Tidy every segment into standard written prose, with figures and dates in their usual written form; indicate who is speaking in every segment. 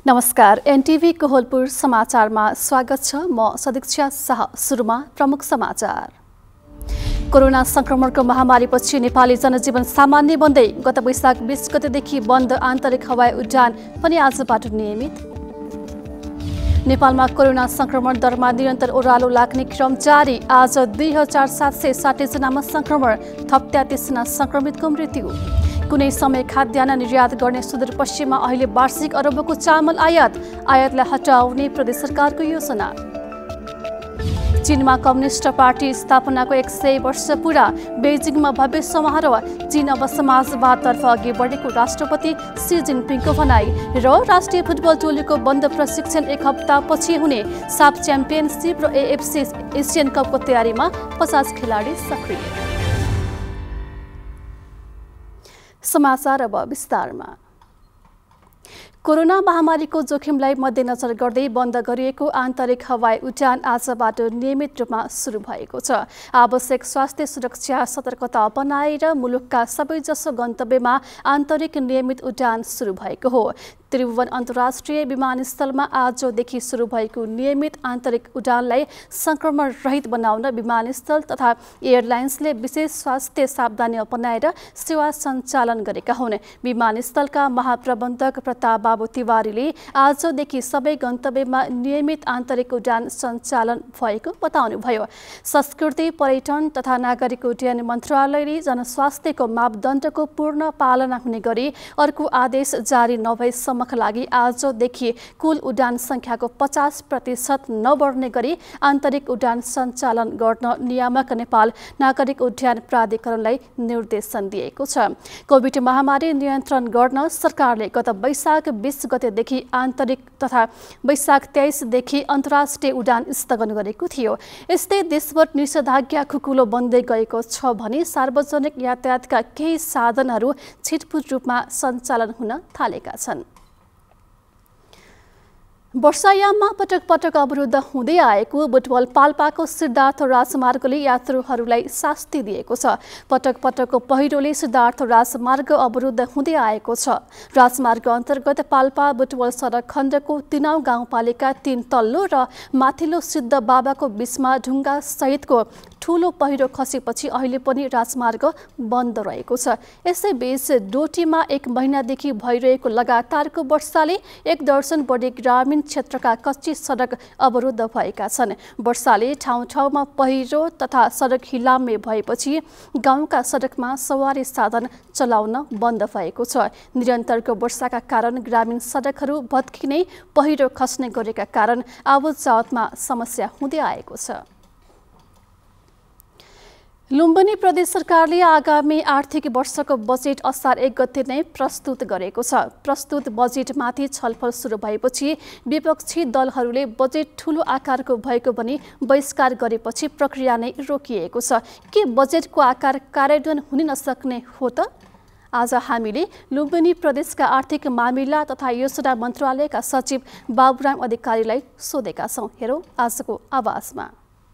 Speaker 1: नमस्कार, एनटीभी कोहलपुर समाचारमा स्वागत छ। म सदीक्षा शाह। सुरुमा प्रमुख समाचार। कोरोना संक्रमणको महामारीपछि नेपाली जनजीवन सामान्य बन्दै गत वैशाख 20 गतेदेखि बन्द आन्तरिक हवाई उडान पनि आजबाट नियमित। नेपालमा कोरोना संक्रमण दरमा निरन्तर ओह्रालो लाग्ने क्रम जारी। आज 2760 जनामा संक्रमण, थप 33 जना संक्रमितको मृत्यु। कुनै समय खाद्यान्न निर्यात गर्ने सुदूरपश्चिममा अहिले वार्षिक अरबको चामल आयातलाई हटाउने प्रदेश सरकारको योजना। चीनमा कम्युनिस्ट पार्टी स्थापनाको 100 वर्ष पूरा, बेजिङमा भव्य समारोह। चीन अब समाजवादतर्फ अघि बढेको राष्ट्रपति सी जिनपिङको भनाई। र राष्ट्रिय फुटबल टोलीको बन्द प्रशिक्षण 1 हप्तापछि हुने साफ च्याम्पियनसिप र एएफसी एसियन कपको तयारीमा 50 खेलाडी सक्रिय। समाचार अब विस्तारमा। कोरोना महामारीको जोखिमलाई मध्यनजर गर्दै बन्द गरिएको आन्तरिक हवाई उडान आजबाट नियमित रूपमा सुरु भएको छ। आवश्यक स्वास्थ्य सुरक्षा सतर्कता अपनाएर मुलुकका सबैजसो गन्तव्यमा आन्तरिक नियमित उडान सुरु भएको हो। त्रिभुवन अन्तर्राष्ट्रिय विमानस्थलमा आजदेखि सुरु भएको नियमित आन्तरिक उडानलाई संक्रमण रहित बनाउन विमानस्थल तथा एयरलाइन्सले विशेष स्वास्थ्य सावधानी अपनाएर सेवा सञ्चालन गरेका हुन्। विमानस्थलका महाप्रबन्धक प्रताप बाबु तिवारीले आजदेखि सबै गन्तव्यमा नियमित आन्तरिक उडान सञ्चालन भएको बताउनुभयो। संस्कृति, पर्यटन तथा नागरिक उड्डयन मन्त्रालयले जनस्वास्थ्यको मापदण्डको पूर्ण पालना हुने गरी अर्को आदेश जारी नभएसम्मका लागि आजदेखि कुल उडान संख्याको 50% नबढ्ने गरी आन्तरिक उडान सञ्चालन गर्न नियामक नेपाल नागरिक उड्डयन प्राधिकरणलाई निर्देशन दिएको छ। कोभिड महामारी नियन्त्रण गर्न सरकारले गत वैशाख 20 गतेदेखि आन्तरिक तथा वैशाख 23 देखि अन्तर्राष्ट्रिय उडान स्थगन गरेको थियो। यस्तै देशभर निषेधाज्ञा खुकुलो बन्दै गएको छ भने सार्वजनिक यातायातका केही साधनहरू छिटपुट रूपमा सञ्चालन हुन थालेका छन्। वर्षायाममा पटक पटक अवरुद्ध हुँदै आएको बुटवल पाल्पाको सिद्धार्थ राजमार्गले यात्रुहरूलाई शास्ति दिएको छ। पटक पटकको पहिरोले सिद्धार्थ राजमार्ग अवरुद्ध हुँदै आएको छ। राजमार्ग अन्तर्गत पाल्पा बुटवल सडक खण्डको 3औं गाउँपालिका 3 तल्लो र माथिल्लो सिद्ध बाबाको बीचमा ढुङ्गा सहितको ठूलो पहिरो खसेपछि अहिले पनि राजमार्ग बन्द रहेको छ। यसैबीच डोटीमा 1 महिनादेखि भइरहेको लगातारको वर्षाले 1 दर्जन बढी ग्रामीण क्षेत्रका कच्ची सडक अवरुद्ध भएका छन्। वर्षाले ठाउँ ठाउँमा पहिरो तथा सडक हिलाम्य भएपछि गाउँका सडकमा सवारी साधन चलाउन बन्द भएको छ। निरन्तरको वर्षाका कारण ग्रामीण सडकहरू भत्किने, पहिरो खस्ने गरेका कारण आवतजावतमा समस्या हुँदै आएको छ। लुम्बिनी प्रदेश सरकारले आगामी आर्थिक वर्षको बजेट असार 1 गते नै प्रस्तुत गरेको छ। प्रस्तुत बजेटमाथि छलफल सुरु भएपछि विपक्षी दलहरूले बजेट ठूलो आकारको भएको भनी बहिष्कार गरेपछि प्रक्रिया नै रोकिएको छ। के बजेटको आकार कार्यान्वयन हुन नसक्ने हो त? आज हामीले लुम्बिनी प्रदेशका आर्थिक मामिला तथा योजना मन्त्रालयका सचिव बाबुराम अधिकारीलाई सोधेका छौं। हेरौं आजको आवाजमा।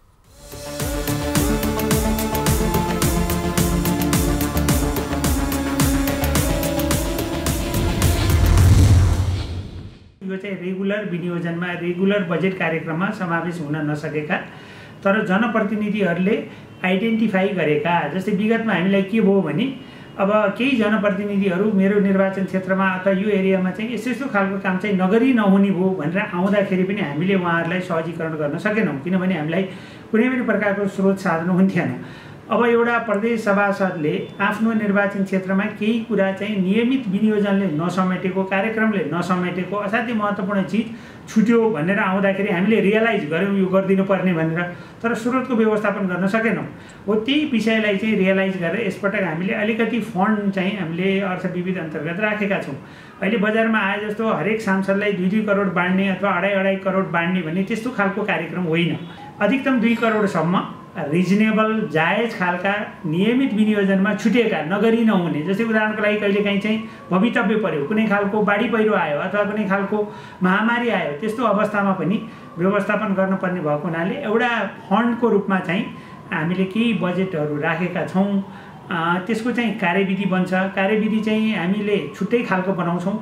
Speaker 2: यो चाहिँ रेगुलर विनियोजनमा, रेगुलर बजेट कार्यक्रममा समावेश हुन नसकेका तर जनप्रतिनिधिहरूले आइडेन्टिफाई गरेका, जस्तै विगतमा हामीलाई के भयो भने अब केही जनप्रतिनिधिहरू मेरो निर्वाचन क्षेत्रमा अथवा यो एरियामा चाहिँ यस्तो खालको काम चाहिँ नगरी नहुने भयो भनेर आउँदाखेरि पनि हामीले उहाँहरूलाई सहजीकरण गर्न सकेनौँ, किनभने हामीलाई कुनै पनि प्रकारको स्रोत साधन हुन्थेन। अब एउटा प्रदेश सभासदले आफ्नो निर्वाचन क्षेत्रमा केही कुरा चाहिँ नियमित विनियोजनले नसमेटेको, कार्यक्रमले नसमेटेको असाध्यै महत्त्वपूर्ण चिज छुट्यो भनेर आउँदाखेरि हामीले रियलाइज गऱ्यौँ यो गरिदिनु पर्ने भनेर, तर स्रोतको व्यवस्थापन गर्न सकेनौँ। हो त्यही विषयलाई चाहिँ रियलाइज गरेर यसपटक हामीले अलिकति फन्ड चाहिँ हामीले अर्थविविध अन्तर्गत राखेका छौँ। अहिले बजारमा आए जस्तो हरेक सांसदलाई 2-2 करोड बाँड्ने अथवा 2.5 करोड बाँड्ने भन्ने त्यस्तो खालको कार्यक्रम होइन। अधिकतम 2 करोडसम्म रिजनेबल जायज खालका नियमित विनियोजनमा छुटेका, नगरी नहुने, जस्तै उदाहरणको लागि कहिलेकाहीँ चाहिँ भवितव्य पर्यो, कुनै खालको बाढी पहिरो आयो अथवा कुनै खालको महामारी आयो, त्यस्तो अवस्थामा पनि व्यवस्थापन गर्नुपर्ने भएको हुनाले एउटा फन्डको रूपमा चाहिँ हामीले केही बजेटहरू राखेका छौँ। त्यसको चाहिँ कार्यविधि बन्छ। कार्यविधि चाहिँ हामीले छुट्टै खालको बनाउँछौँ।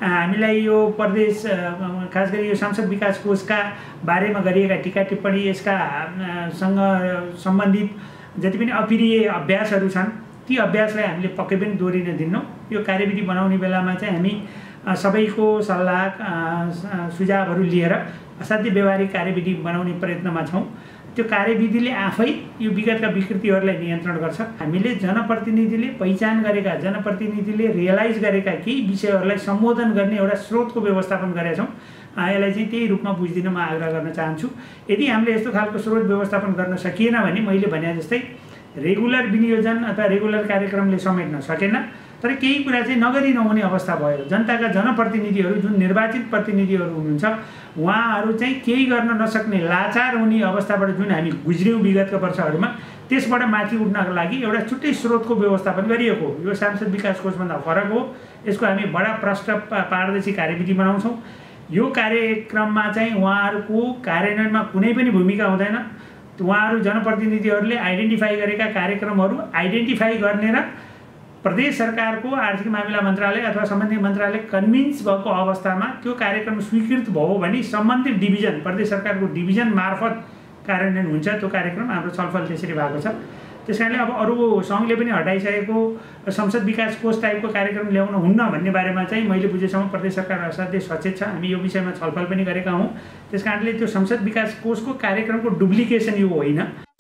Speaker 2: हामीलाई यो प्रदेश खास गरी यो सांसद विकास कोषका बारेमा गरिएका टीका टिप्पणी यसका सँग सम्बन्धित जति पनि अप्रिय अभ्यासहरू छन् ती अभ्यासलाई हामीले पक्कै पनि दोहोरिन दिन्नौँ। यो कार्यविधि बनाउने बेलामा चाहिँ हामी सबैको सल्लाह सुझावहरू लिएर असाध्यै व्यवहारिक कार्यविधि बनाउने प्रयत्नमा छौँ। त्यो कार्यविधिले आफै यो विगतका विकृतिहरूलाई नियन्त्रण गर्छ। हामीले जनप्रतिनिधिले पहिचान गरेका जनप्रतिनिधिले रियलाइज गरेका केही विषयहरूलाई सम्बोधन गर्ने एउटा स्रोतको व्यवस्थापन गरेका छौँ। यसलाई चाहिँ त्यही रूपमा बुझ्दिन म आग्रह गर्न चाहन्छु। यदि हामीले यस्तो खालको स्रोत व्यवस्थापन गर्न सकिएन भने मैले भने जस्तै रेगुलर विनियोजन अथवा रेगुलर कार्यक्रमले समेट्न सकेन तर केही कुरा चाहिँ नगरी नहुने अवस्था भयो। जनताका जनप्रतिनिधिहरू जुन निर्वाचित प्रतिनिधिहरू हुनुहुन्छ उहाँहरू चाहिँ केही गर्न नसक्ने लाचार हुने अवस्थाबाट जुन हामी गुज्र्यौँ विगतका वर्षहरूमा त्यसबाट माथि उठ्नको लागि एउटा छुट्टै स्रोतको व्यवस्थापन गरिएको हो। यो सांसद विकास कोषभन्दा फरक हो। यसको हामी बडा प्रष्ट पारदर्शी कार्यविधि बनाउँछौँ। यो कार्यक्रममा चाहिँ उहाँहरूको कार्यान्वयनमा कुनै पनि भूमिका हुँदैन। उहाँहरू जनप्रतिनिधिहरूले आइडेन्टिफाई गरेका कार्यक्रमहरू आइडेन्टिफाई गर्ने र प्रदेश सरकारको आर्थिक मामिला मन्त्रालय अथवा सम्बन्धित मन्त्रालय कन्भिन्स भएको अवस्थामा त्यो कार्यक्रम स्वीकृत भयो भने सम्बन्धित डिभिजन प्रदेश सरकारको डिभिजन मार्फत कार्यान्वयन हुन्छ। त्यो कार्यक्रम हाम्रो छलफल त्यसरी भएको छ। त्यस कारणले अब अरू सङ्घले पनि हटाइसकेको संसद विकास कोष टाइपको कार्यक्रम ल्याउनु हुन्न भन्ने बारेमा चाहिँ मैले बुझेसम्म प्रदेश सरकार असाध्यै सचेत छ। हामी यो विषयमा छलफल पनि गरेका हौँ। त्यस कारणले त्यो संसद विकास कोषको कार्यक्रमको डुप्लिकेसन यो होइन।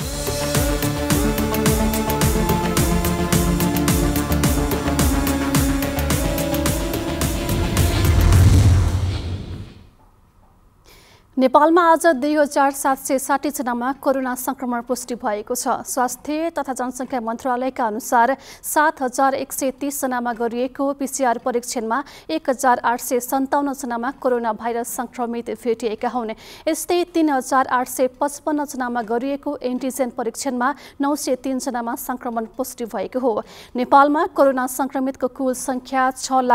Speaker 1: नेपालमा आज 2760 जनामा कोरोना संक्रमण पुष्टि भएको छ। स्वास्थ्य तथा जनसङ्ख्या मन्त्रालयका अनुसार 7130 जनामा गरिएको पीसीआर परीक्षणमा 1857 जनामा कोरोना भाइरस संक्रमित भेटिएका हुन्। यस्तै 3855 जनामा गरिएको एन्टिजेन परीक्षणमा 903 जनामा संक्रमण पुष्टि भएको हो। नेपालमा कोरोना संक्रमितको कुल संख्या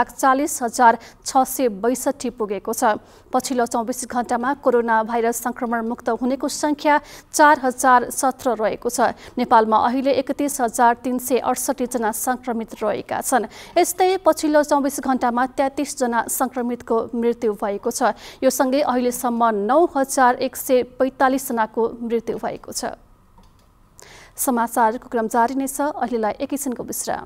Speaker 1: 640,662 पुगेको छ। पछिल्लो 24 घण्टामा कोरोना भाइरस संक्रमण मुक्त हुनेको संख्या 4017 रहेको छ। नेपालमा अहिले 31,368 जना संक्रमित रहेका छन्। यस्तै पछिल्लो 24 घण्टामा 33 जना संक्रमितको मृत्यु भएको छ। यो सँगै अहिलेसम्म 9145 जनाको मृत्यु भएको छ। समाचारको क्रम जारी नै छ। अहिलेलाई एकैछिनको विश्राम।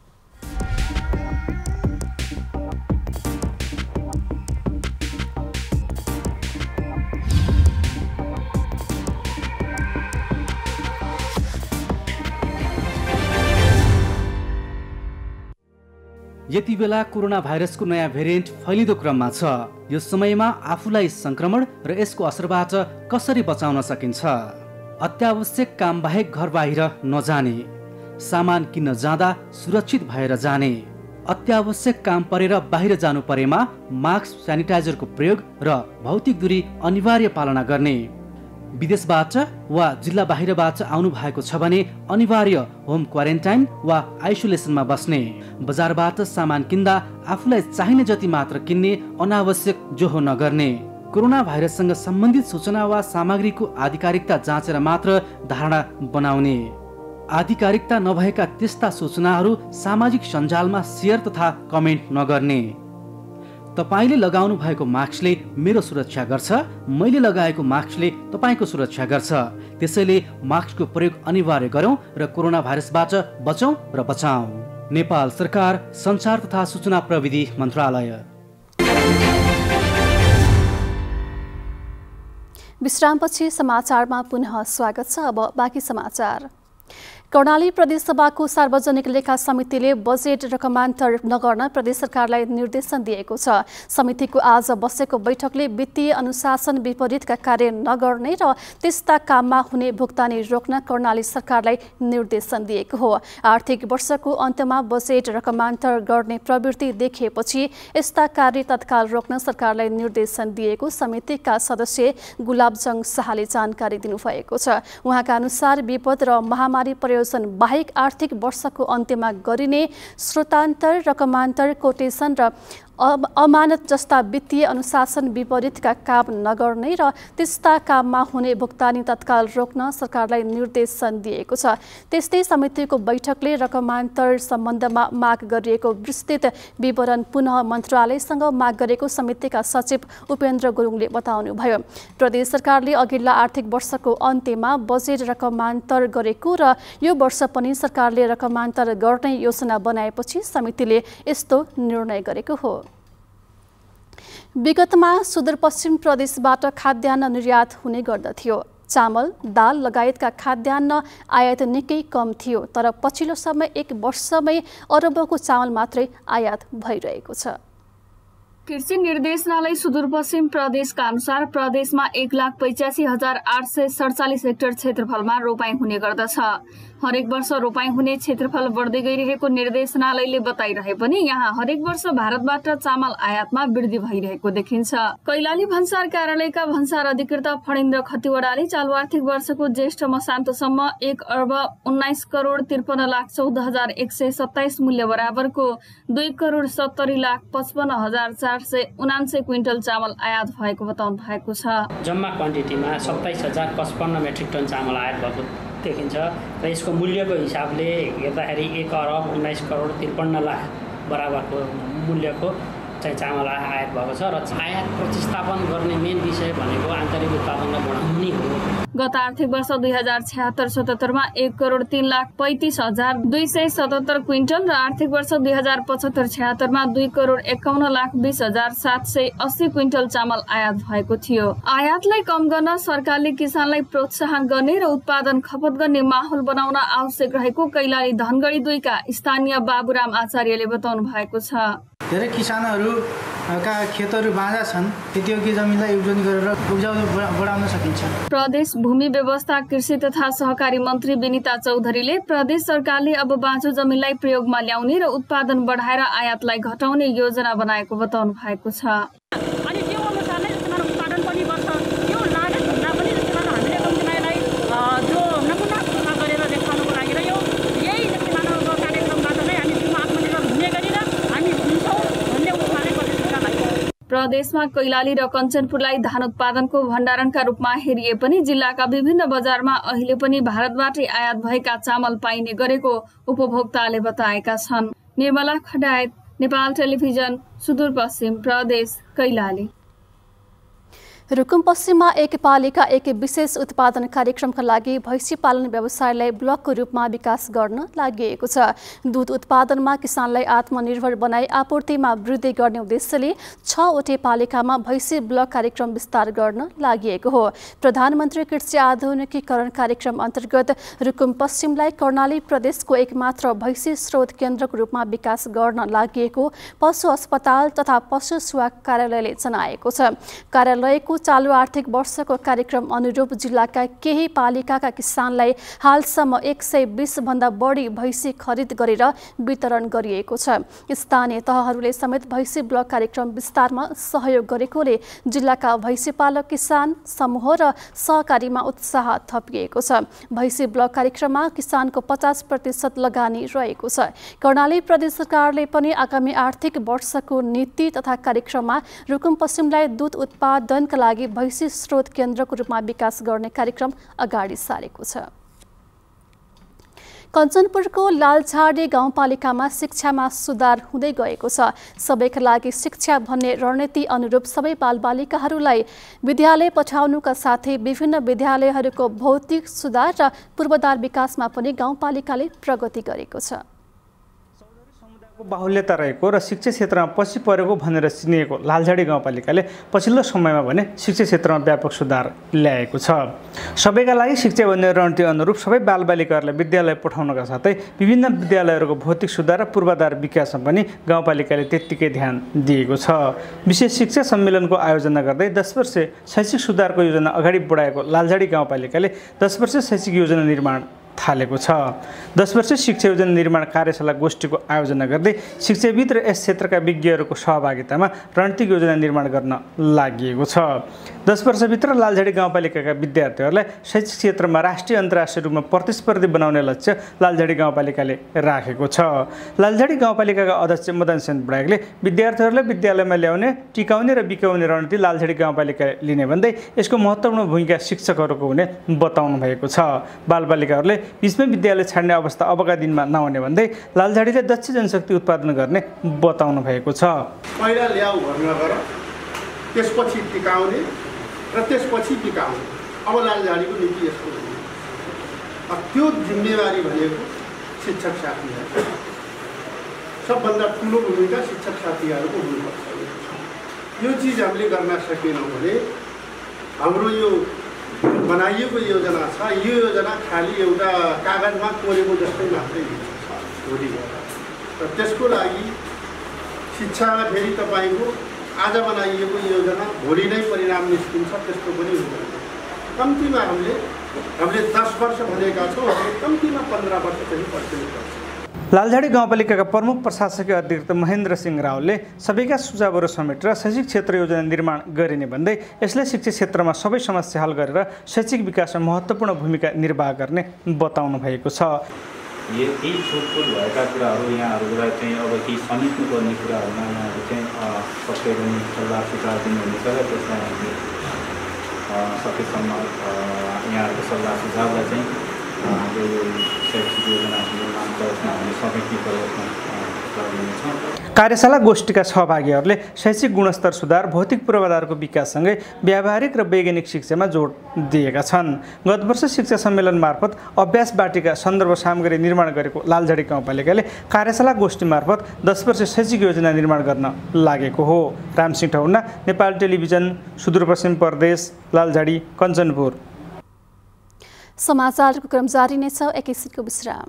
Speaker 3: यति बेला कोरोना भाइरसको नयाँ भेरिएन्ट फैलिँदो क्रममा छ। यो समयमा आफूलाई संक्रमण र यसको असरबाट कसरी बचाउन सकिन्छ? अत्यावश्यक काम बाहेक घर बाहिर नजाने, सामान किन्न जाँदा सुरक्षित भएर जाने, अत्यावश्यक काम परेर बाहिर जानु परेमा मास्क, स्यानिटाइजरको प्रयोग र भौतिक दूरी अनिवार्य पालना गर्ने, विदेशबाट वा जिल्ला बाहिरबाट आउनु भएको छ भने अनिवार्य होम क्वारेन्टाइन वा आइसोलेसनमा बस्ने, बजारबाट सामान किन्दा आफूलाई चाहिने जति मात्र किन्ने, अनावश्यक जोहो नगर्ने, कोरोना भाइरससँग सम्बन्धित सूचना वा सामग्रीको आधिकारिकता जाँचेर मात्र धारणा बनाउने, आधिकारिकता नभएका त्यस्ता सूचनाहरू सामाजिक सञ्जालमा सेयर तथा कमेन्ट नगर्ने। तपाईले लगाउनु भएको मास्कले मेरो सुरक्षा गर्छ, मैले लगाएको मास्कले तपाईको सुरक्षा गर्छ। त्यसैले मास्कको प्रयोग अनिवार्य गरौँ र कोरोना भाइरसबाट बचौँ र बचाऊ। नेपाल सरकार, सञ्चार तथा सूचना प्रविधि मन्त्रालय।
Speaker 1: विश्रामपछि समाचारमा पुनः स्वागत छ। अब बाँकी समाचार। कर्णाली प्रदेशसभाको सार्वजनिक लेखा समितिले बजेट रकमान्तर नगर्न प्रदेश सरकारलाई निर्देशन दिएको छ। समितिको आज बसेको बैठकले वित्तीय अनुशासन विपरीतका कार्य नगर्ने र त्यस्ता काममा हुने भुक्तानी रोक्न कर्णाली सरकारलाई निर्देशन दिएको हो। आर्थिक वर्षको अन्तमा बजेट रकमान्तर गर्ने प्रवृत्ति देखिएपछि यस्ता कार्य तत्काल रोक्न सरकारलाई निर्देशन दिएको समितिका सदस्य गुलाबजङ शाहले जानकारी दिनुभएको छ। उहाँका अनुसार विपद र महामारी प्रयोजन बाहेक आर्थिक वर्षको अन्त्यमा गरिने स्रोतान्तर, रकमान्तर, कोटेसन र अमानत जस्ता वित्तीय अनुशासन विपरीतका काम नगर्ने र त्यस्ता काममा हुने भुक्तानी तत्काल रोक्न सरकारलाई निर्देशन दिएको छ। त्यस्तै समितिको बैठकले रकमान्तर सम्बन्धमा माग गरिएको विस्तृत विवरण पुनः मन्त्रालयसँग माग गरेको समितिका सचिव उपेन्द्र गुरुङले बताउनुभयो। प्रदेश सरकारले अघिल्ला आर्थिक वर्षको अन्त्यमा बजेट रकमान्तर गरेको र यो वर्ष पनि सरकारले रकमान्तर गर्ने योजना बनाएपछि समितिले यस्तो निर्णय गरेको हो। विगतमा सुदूरपश्चिम प्रदेशबाट खाद्यान्न निर्यात हुने गर्दथ्यो। चामल, दाल लगायतका खाद्यान्न आयात निकै कम थियो, तर पछिल्लो समय 1 वर्षमै अरबौंको चामल मात्रै आयात भइरहेको छ।
Speaker 4: कृषि निर्देशनालय सुदूरपश्चिम प्रदेशका अनुसार प्रदेशमा 1,85,847 हेक्टर क्षेत्रफलमा रोपाई हुने गर्दछ। हरेक वर्ष रोपाई हुने क्षेत्रफल बढ्दै गइरहेको निर्देशनालयले बताइरहे पनि यहाँ हरेक वर्ष भारतबाट चामल आयातमा वृद्धि भइरहेको देखिन्छ। कैलाली भन्सार कार्यालयका भन्सार अधिकृत फणिन्द्र खतिवडाले चालु आर्थिक वर्षको ज्येष्ठ मसान्तसम्म 1,19,53,14,127 मूल्य बराबरको 2,70,55,479 क्विन्टल चामल आयात भएको बताउनु भएको छ।
Speaker 5: जम्मा क्वान्टिटीमा 27,055 मेट्रिक टन चामल आयात भएको देखिन्छ र यसको मूल्यको हिसाबले हेर्दाखेरि 1,19,53,00,000 बराबरको मूल्यको चाहिँ चामल आयात भएको छ र आयात प्रतिस्थापन गर्ने मेन विषय भनेको आन्तरिक उत्पादनलाई बढाउनु हो।
Speaker 4: गत आर्थिक वर्ष 2076-77 मा 1,03,35,277 क्विन्टल र आर्थिक वर्ष 2075-76 मा 2,51,20,780 क्विन्टल चामल आयात भएको थियो। आयातलाई कम गर्न सरकारले किसानलाई प्रोत्साहन गर्ने र उत्पादन खपत गर्ने माहौल बनाउन आवश्यक रहेको कैलाली धनगढी 2 का स्थानीय बाबुराम आचार्यले बताउनु भएको छ।
Speaker 6: धेरै किसानहरूका खेतहरू बाँझा छन्, त्यतियोग्य जमिनलाई उब्जनी गरेर उब्जाउ बढाउन सकिन्छ।
Speaker 4: प्रदेश भूमि व्यवस्था कृषि तथा सहकारी मन्त्री विनिता चौधरीले प्रदेश सरकारले अब बाँझो जमिनलाई प्रयोगमा ल्याउने र उत्पादन बढाएर आयातलाई घटाउने योजना बनाएको बताउनु भएको छ।
Speaker 7: अनि त्यो अनुसारले उत्पादन पनि बढ्छ। यो लागत भन्दा पनि हामीले कम्पनीलाई जो नमुना गरेर देखाउनको लागि र यो यही किसानहरूको कार्यक्रमबाट नै हामी आत्मनिर्भर हुने गरेर हामी हुन्छौँ भन्ने उपाय प्रदेशमा कैलाली र कञ्चनपुरलाई धान उत्पादनको भण्डारणका रूपमा हेरिए पनि जिल्लाका विभिन्न बजारमा अहिले पनि भारतबाटै आयात भएका चामल पाइने गरेको उपभोक्ताले बताएका छन्। निर्मला खडायत, नेपाल टेलिभिजन, सुदूरपश्चिम प्रदेश, कैलाली।
Speaker 1: रुकुम पश्चिममा एक पालिका एक विशेष उत्पादन कार्यक्रमका लागि भैँसी पालन व्यवसायलाई ब्लकको रूपमा विकास गर्न लागि छ। दूध उत्पादनमा किसानलाई आत्मनिर्भर बनाई आपूर्तिमा वृद्धि गर्ने उद्देश्यले 6वटै पालिकामा भैँसी ब्लक कार्यक्रम विस्तार गर्न लागि हो। प्रधानमन्त्री कृषि आधुनिकीकरण कार्यक्रम अन्तर्गत रुकुम पश्चिमलाई कर्णाली प्रदेशको एकमात्र भैँसी स्रोत केन्द्रको रूपमा विकास गर्न लागि पशु अस्पताल तथा पशु सेवा कार्यालयले जनाएको छ। कार्यालयको चालु आर्थिक वर्षको कार्यक्रम अनुरूप जिल्लाका केही पालिकाका किसानलाई हालसम्म 120 भन्दा बढी भैँसी खरिद गरेर वितरण गरिएको छ। स्थानीय तहहरूले समेत भैँसी ब्लक कार्यक्रम विस्तारमा सहयोग गरेकोले जिल्लाका भैँसी पालक किसान समूह र सहकारीमा उत्साह थपिएको छ। भैँसी ब्लक कार्यक्रममा किसानको 50% लगानी रहेको छ। कर्णाली प्रदेश सरकारले पनि आगामी आर्थिक वर्षको नीति तथा कार्यक्रममा रुकुम पश्चिमलाई दूध उत्पादनका लागि भैँसी स्रोत केन्द्रको रूपमा विकास गर्ने कार्यक्रम अगाडि सारेको छ। कञ्चनपुरको लालझाडी गाउँपालिकामा शिक्षामा सुधार हुँदै गएको छ। सबैका लागि शिक्षा भन्ने रणनीति अनुरूप सबै बालबालिकाहरूलाई विद्यालय पठाउनुका साथै विभिन्न विद्यालयहरूको भौतिक सुधार र पूर्वाधार विकासमा पनि गाउँपालिकाले प्रगति गरेको छ।
Speaker 8: बाहुल्यता रहेको र शिक्षा क्षेत्रमा पछि परेको भनेर चिनिएको लालझाडी गाउँपालिकाले पछिल्लो समयमा भने शिक्षा क्षेत्रमा व्यापक सुधार ल्याएको छ। सबैका लागि शिक्षा भन्ने रणनीति अनुरूप सबै बालबालिकाहरूलाई विद्यालय पठाउनका साथै विभिन्न विद्यालयहरूको भौतिक सुधार र पूर्वाधार विकासमा पनि गाउँपालिकाले त्यत्तिकै ध्यान दिएको छ। विशेष शिक्षा सम्मेलनको आयोजना गर्दै 10 वर्षे शैक्षिक सुधारको योजना अगाडि बढाएको लालझाडी गाउँपालिकाले 10 वर्षे शैक्षिक योजना निर्माण थालेको छ। 10 वर्षीय शिक्षा योजना निर्माण कार्यशाला गोष्ठीको आयोजना गर्दै शिक्षाविद र यस क्षेत्रका विज्ञहरूको सहभागितामा रणनीतिक योजना निर्माण गर्न लागि छ। 10 वर्षभित्र लालझाडी गाउँपालिकाका विद्यार्थीहरूलाई शैक्षिक क्षेत्रमा राष्ट्रिय अन्तर्राष्ट्रिय रूपमा प्रतिस्पर्धी बनाउने लक्ष्य लालझाडी गाउँपालिकाले राखेको छ। लालझाडी गाउँपालिकाका अध्यक्ष मदन सेन बडागले विद्यार्थीहरूलाई विद्यालयमा ल्याउने, टिकाउने र बिकाउने रणनीति लालझाडी गाउँपालिकाले लिने भन्दै यसको महत्त्वपूर्ण भूमिका शिक्षकहरूको हुने बताउनु भएको छ। बालबालिकाहरूले बिचमै विद्यालय छाड्ने अवस्था अबका दिनमा नहुने भन्दै लालझाडीले दक्ष जनशक्ति उत्पादन गर्ने बताउनु भएको छ।
Speaker 9: पहिला ल्याऊ भन्न गर, त्यसपछि टिकाउने र त्यसपछि बिकाउने। अब लालझाडीको नीति यस्तो हो। त्यो जिम्मेवारी भनेको शिक्षक साथीहरू, सबभन्दा ठुलो भूमिका शिक्षक साथीहरूको हुनुपर्छ। यो चिज हामीले गर्न सकेनौँ भने हाम्रो यो बनाइएको योजना छ, यो योजना खालि एउटा कागजमा कोरेको जस्तै मात्रै हुन्छ भोलि गएर। र त्यसको लागि शिक्षामा फेरि तपाईँको आज बनाइएको योजना भोलि नै परिणाम निस्किन्छ त्यस्तो पनि हुँदैन। कम्तीमा हामीले 10 वर्ष भनेका छौँ, कम्तीमा 15 वर्ष चाहिँ पर्छ।
Speaker 8: लालझाडी गाउँपालिकाका प्रमुख प्रशासकीय अधिकृत महेन्द्र सिंह रावलले सबैका सुझावहरू समेटेर शैक्षिक क्षेत्र योजना निर्माण गरिने भन्दै यसले शिक्षा क्षेत्रमा सबै समस्या हल गरेर शैक्षिक विकासमा महत्त्वपूर्ण भूमिका निर्वाह गर्ने बताउनु भएको छ।
Speaker 10: यी छुटपुट भएका कुराहरू यहाँहरूलाई चाहिँ अब केही समेट्नुपर्ने कुराहरूमा यहाँहरू चाहिँ सबै पनि सल्लाह सुझाव दिनुहुनेछ र त्यसलाई हामीले सकेसम्म यहाँहरूको सल्लाह सुझावलाई चाहिँ हाम्रो यो शैक्षिक योजना निर्माण प्रयत्न हामीले समेट्ने प्रयत्न गर्नेछौँ।
Speaker 8: कार्यशाला गोष्ठीका सहभागीहरूले शैक्षिक गुणस्तर सुधार, भौतिक पूर्वाधारको विकाससँगै व्यावहारिक र वैज्ञानिक शिक्षामा जोड दिएका छन्। गत वर्ष शिक्षा सम्मेलन मार्फत अभ्यास बाटिका सन्दर्भ सामग्री निर्माण गरेको लालझाडी गाउँपालिकाले कार्यशाला गोष्ठी मार्फत 10 वर्ष शैक्षिक योजना निर्माण गर्न लागेको हो। रामसिंह ठौना, नेपाल टेलिभिजन, सुदूरपश्चिम प्रदेश, लालझाडी, कञ्चनपुर।
Speaker 1: समाचारको क्रम जारी नै छ, एकैछिनको विश्राम।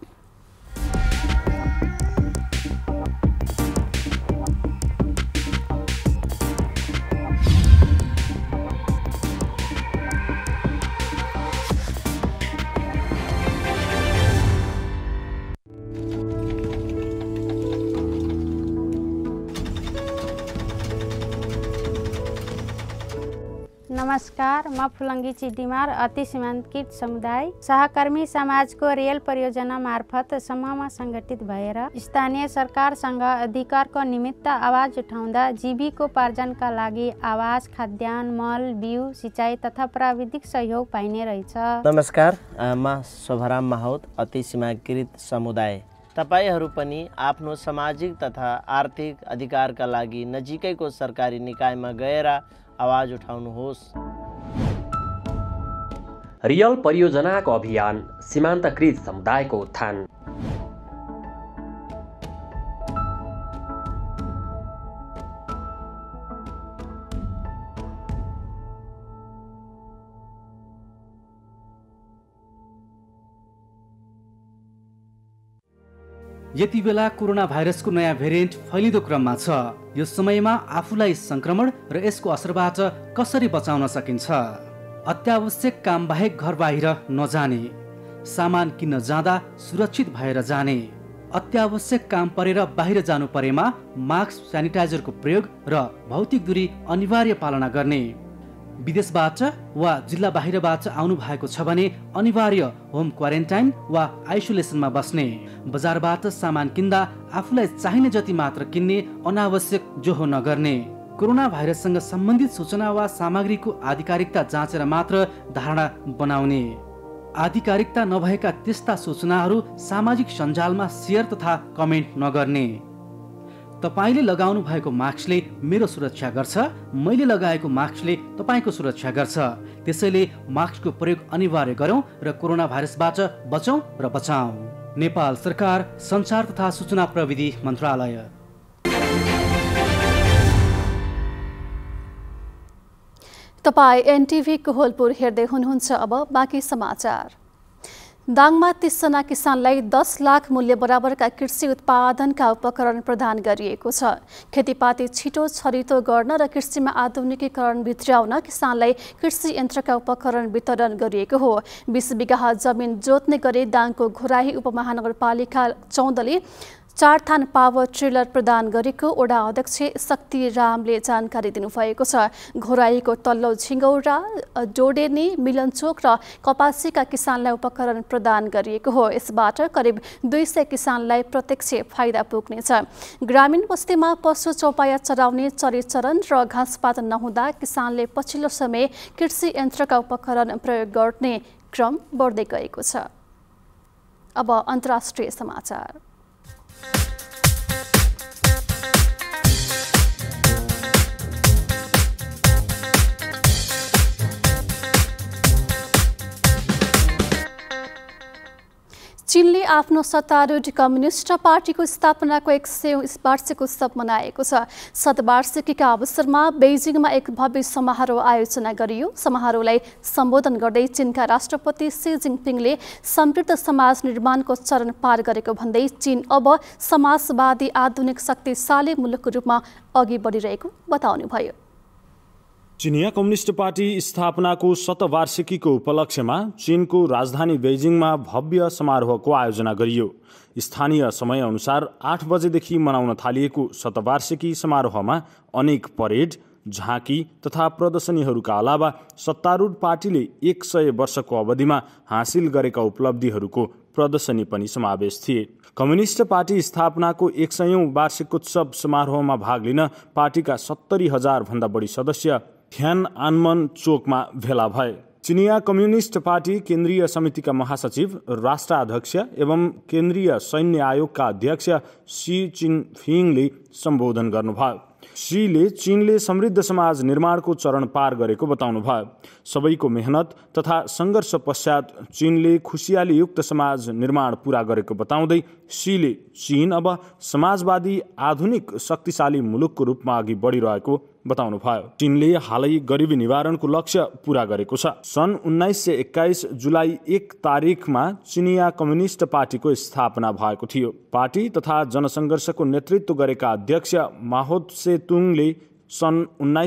Speaker 11: नमस्कार, म फुलङ्गी चिडिमार अति सीमान्तकृत समुदाय सहकर्मी समाजको रेल परियोजना मार्फत समूहमा सङ्गठित भएर स्थानीय सरकारसँग अधिकारको निमित्त आवाज उठाउँदा जीविकोपार्जनका लागि आवास, खाद्यान्न, मल, बिउ, सिँचाइ तथा प्राविधिक सहयोग पाइने रहेछ।
Speaker 12: नमस्कार, म शोभाराम माहौत अति सीमाकृत समुदाय। तपाईहरू पनि आफ्नो सामाजिक तथा आर्थिक अधिकारका लागि नजिकैको सरकारी निकायमा गएर आवाज उठाउनुहोस्।
Speaker 13: रियल परियोजनाको अभियान, सीमान्तकृत समुदायको उत्थान।
Speaker 3: यति बेला कोरोना भाइरसको नयाँ भेरिएन्ट फैलिँदो क्रममा छ। यो समयमा आफूलाई संक्रमण र यसको असरबाट कसरी बचाउन सकिन्छ? अत्यावश्यक काम बाहेक घर बाहिर नजाने, सामान किन्न जाँदा सुरक्षित भएर जाने, अत्यावश्यक काम परेर बाहिर जानु परेमा मास्क, स्यानिटाइजरको प्रयोग र भौतिक दूरी अनिवार्य पालना गर्ने, विदेशबाट वा जिल्ला बाहिरबाट आउनु भएको छ भने अनिवार्य होम क्वारेन्टाइन वा आइसोलेसनमा बस्ने, बजारबाट सामान किन्दा आफूलाई चाहिने जति मात्र किन्ने, अनावश्यक जोहो नगर्ने, कोरोना भाइरससँग सम्बन्धित सूचना वा सामग्रीको आधिकारिकता जाँचेर मात्र धारणा बनाउने, आधिकारिकता नभएका त्यस्ता सूचनाहरू सामाजिक सञ्जालमा सेयर तथा कमेन्ट नगर्ने। तपाईले लगाउनु भएको मास्कले मेरो सुरक्षा गर्छ, मैले लगाएको मास्कले तपाईको सुरक्षा गर्छ। त्यसैले मास्कको प्रयोग अनिवार्य गरौँ र कोरोना भाइरसबाट बचौँ र बचाऊ। नेपाल सरकार, सञ्चार तथा सूचना प्रविधि मन्त्रालय।
Speaker 1: तपाई एनटिभी कोहलपुर हेर्दै हुनुहुन्छ। अब बाँकी समाचार। दाङमा 30 जना किसानलाई 10 लाख मूल्य बराबरका कृषि उत्पादनका उपकरण प्रदान गरिएको छ। खेतीपाती छिटो छरितो गर्न र कृषिमा आधुनिकीकरण भित्र्याउन किसानलाई कृषि यन्त्रका उपकरण वितरण गरिएको हो। 20 बिघा जमिन जोत्ने गरी दाङको घोराही उपमहानगरपालिका 14ले 4 थान पावर ट्रेलर प्रदान गरेको वडा अध्यक्ष शक्ति रामले जानकारी दिनुभएको छ। घोराईको तल्लो झिङ्गौरा, डोडेनी, मिलनचोक र कपासीका किसानलाई उपकरण प्रदान गरिएको हो। यसबाट करिब 200 किसानलाई प्रत्यक्ष फाइदा पुग्नेछ। ग्रामीण बस्तीमा पशु चौपाया चराउने चरीचरण र घाँसपात नहुँदा किसानले पछिल्लो समय कृषि यन्त्रका उपकरण प्रयोग गर्ने क्रम बढ्दै गएको छ। अब अन्तर्राष्ट्रिय समाचार। चीनले आफ्नो सत्तारूढ कम्युनिस्ट पार्टीको स्थापनाको 100 वार्षिक उत्सव मनाएको छ। शतवार्षिकीका अवसरमा बेजिङमा एक भव्य समारोह आयोजना गरियो। समारोहलाई सम्बोधन गर्दै चीनका राष्ट्रपति सी जिनपिङले समृद्ध समाज निर्माणको चरण पार गरेको भन्दै चीन अब समाजवादी आधुनिक शक्तिशाली मुलुकको रूपमा अघि बढिरहेको बताउनुभयो।
Speaker 14: चिनिया कम्युनिस्ट पार्टी स्थापनाको शतवार्षिकीको उपलक्ष्यमा चीनको राजधानी बेजिङमा भव्य समारोहको आयोजना गरियो। स्थानीय समय अनुसार 8 बजेदेखि मनाउन थालिएको शतवार्षिकी समारोहमा अनेक परेड, झाँकी तथा प्रदर्शनीहरूका अलावा सत्तारूढ पार्टीले 100 वर्षको अवधिमा हासिल गरेका उपलब्धिहरूको प्रदर्शनी पनि समावेश थिए। कम्युनिस्ट पार्टी स्थापनाको 100औं वार्षिकोत्सव समारोहमा भाग लिन पार्टीका 70,000 भन्दा बढी सदस्य थियानआनमन चोकमा भेला भए। चिनिया कम्युनिस्ट पार्टी केन्द्रीय समितिका महासचिव, राष्ट्राध्यक्ष एवं केन्द्रीय सैन्य आयोगका अध्यक्ष सी चिनफिङले सम्बोधन गर्नुभयो। शीले चीनले समृद्ध समाज निर्माणको चरण पार गरेको बताउनुभयो। सबैको मेहनत तथा सङ्घर्ष पश्चात चीनले खुसियालीयुक्त समाज निर्माण पूरा गरेको बताउँदै शीले चीन अब समाजवादी आधुनिक शक्तिशाली मुलुकको रूपमा अघि बढिरहेको बताउनुभयो। चीनले हालै गरिबी निवारणको लक्ष्य पूरा गरेको छ। सन् 1921 जुलाई 1 तारिखमा चिनिया कम्युनिस्ट पार्टीको स्थापना भएको थियो। पार्टी तथा जनसङ्घर्षको नेतृत्व गरेका अध्यक्ष माओ त्से-तुङले सन्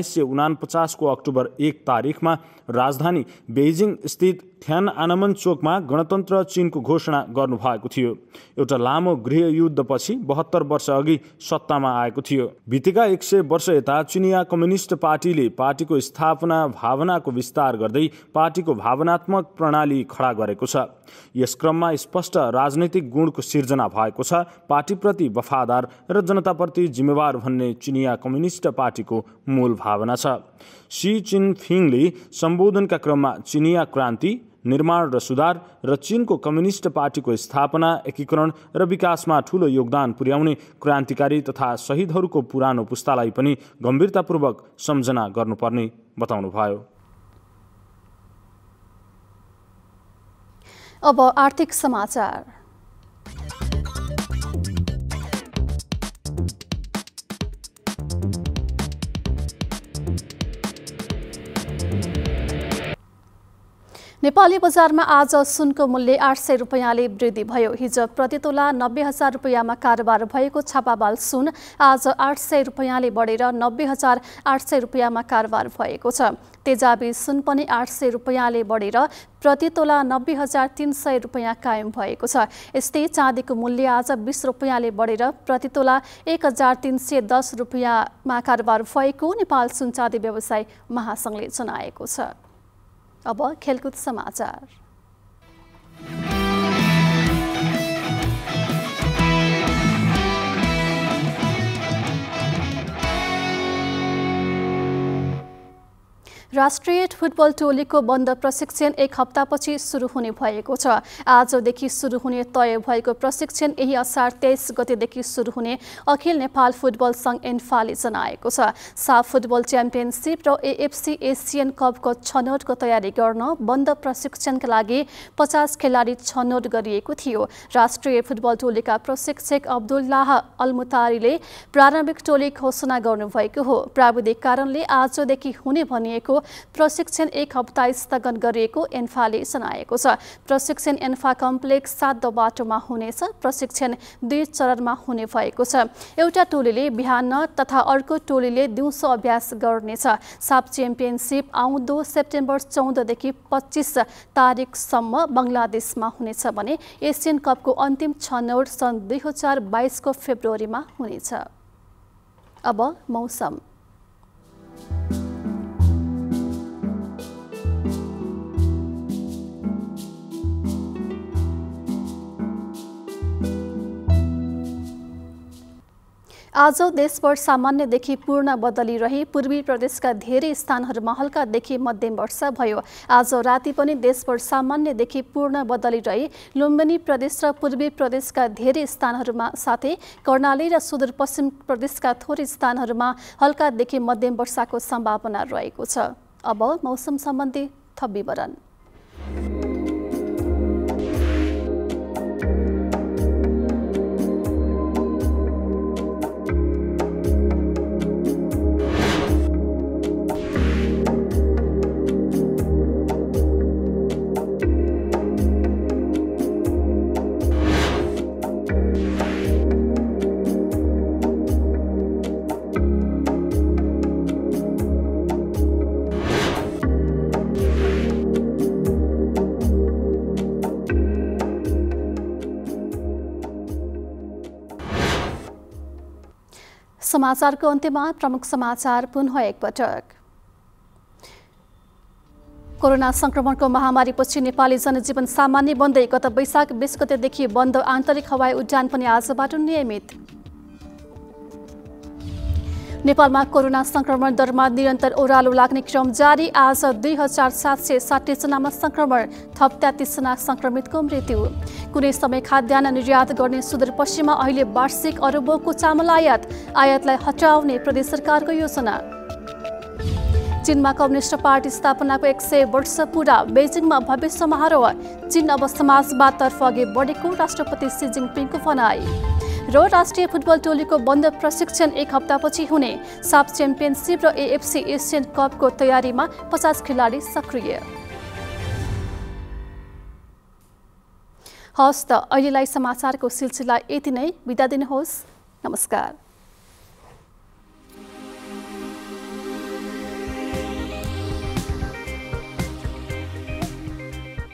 Speaker 14: 1949 को अक्टोबर 1 तारिखमा राजधानी बेजिङ स्थित थियानआनमन चोकमा गणतन्त्र चीनको घोषणा गर्नुभएको थियो। एउटा लामो गृहयुद्धपछि 72 वर्ष अघि सत्तामा आएको थियो। बितेका 100 वर्ष यता चिनिया कम्युनिस्ट पार्टीले पार्टीको स्थापना भावनाको विस्तार गर्दै पार्टीको भावनात्मक प्रणाली खडा गरेको छ। यस क्रममा स्पष्ट राजनैतिक गुणको सिर्जना भएको छ। पार्टीप्रति वफादार र जनताप्रति जिम्मेवार भन्ने चिनिया कम्युनिस्ट पार्टीको मूल भावना छ। सी चिनफिङले सम्बोधनका क्रममा चिनिया क्रान्ति, निर्माण र सुधार र चीनको कम्युनिस्ट पार्टीको स्थापना, एकीकरण र विकासमा ठूलो योगदान पुर्याउने क्रान्तिकारी तथा शहीदहरूको पुरानो पुस्तालाई पनि गम्भीरतापूर्वक सम्झना गर्नुपर्ने बताउनुभयो।
Speaker 1: अब आर्थिक समाचार। नेपाली बजारमा आज सुनको मूल्य 800 रुपैयाँले वृद्धि भयो। हिजो प्रतितोला 90,000 रुपैयाँमा कारोबार भएको छापाबाल सुन आज 800 रुपैयाँले बढेर 90,800 रुपैयाँमा कारोबार भएको छ। तेजाबी सुन पनि 800 रुपैयाँले बढेर प्रतितोला 90,300 रुपैयाँ कायम भएको छ। यस्तै चाँदीको मूल्य आज 20 रुपैयाँले बढेर प्रतितोला 1,310 रुपैयाँमा कारोबार भएको नेपाल सुन चाँदी व्यवसाय महासङ्घले जनाएको छ। अब खेलकुद समाचार। राष्ट्रिय फुटबल टोलीको बन्द प्रशिक्षण 1 हप्तापछि सुरु हुने भएको छ। आजदेखि सुरु हुने तय भएको प्रशिक्षण यही असार 23 गतेदेखि सुरु हुने अखिल नेपाल फुटबल सङ्घ एन्फाले जनाएको छ। साफ फुटबल च्याम्पियनसिप र एएफसी एसियन कपको छनौटको तयारी गर्न बन्द प्रशिक्षणका लागि 50 खेलाडी छनौट गरिएको थियो। राष्ट्रिय फुटबल टोलीका प्रशिक्षक अब्दुल्लाह अलमुतारीले प्रारम्भिक टोली घोषणा गर्नुभएको हो। प्राविधिक कारणले आजदेखि हुने भनिएको प्रशिक्षण 1 हप्ता स्थगन गरिएको एन्फाले जनाएको छ। प्रशिक्षण एन्फा कम्प्लेक्स 7 बाटोमा हुनेछ। प्रशिक्षण 2 चरणमा हुने भएको छ। एउटा टोलीले बिहान तथा अर्को टोलीले दिउँसो अभ्यास गर्नेछ। साफ च्याम्पियनसिप आउँदो सेप्टेम्बर 14 देखि 25 तारिकसम्म बङ्गलादेशमा हुनेछ भने एसियन कपको अन्तिम छनौट सन् 2022 को फेब्रुअरीमा हुनेछ। अब मौसम। आज देशभर सामान्यदेखि पूर्ण बदली रही पूर्वी प्रदेशका धेरै स्थानहरूमा हल्कादेखि मध्यम वर्षा भयो। आज राति पनि देशभर सामान्यदेखि पूर्ण बदली रही लुम्बिनी प्रदेश र पूर्वी प्रदेशका धेरै स्थानहरूमा साथै कर्णाली र सुदूरपश्चिम प्रदेशका थोरै स्थानहरूमा हल्कादेखि मध्यम वर्षाको सम्भावना रहेको छ। अब मौसम सम्बन्धी थप विवरण। समाचारको अन्त्यमा प्रमुख समाचार पुनः एकपटक। कोरोना संक्रमणको महामारीपछि नेपाली जनजीवन सामान्य बन्दै गत वैशाख 20 गतेदेखि बन्द आन्तरिक हवाई उडान पनि आजबाट नियमित। नेपालमा कोरोना संक्रमण दरमा निरन्तर ओह्रालो लाग्ने क्रम जारी। आज 2760 जनामा संक्रमण, थप 33 जना संक्रमितको मृत्यु। कुनै समय खाद्यान्न निर्यात गर्ने सुदूरपश्चिममा अहिले वार्षिक अरबौंको चामल आयातलाई हटाउने प्रदेश सरकारको योजना। चीनमा कम्युनिस्ट पार्टी स्थापनाको 100 वर्ष पूरा, बेजिङमा भव्य समारोह। चीन अब समाजवादतर्फ अघि बढेको राष्ट्रपति सी जिनपिङको भनाई। र राष्ट्रिय फुटबल टोलीको बन्द प्रशिक्षण 1 हप्तापछि हुने। साफ च्याम्पियनसिप र एएफसी एसियन कपको तयारीमा 50 खेलाडी सक्रिय। हस्त अहिलेलाई समाचारको सिलसिला यति नै। बिदा दिनुहोस्। नमस्कार।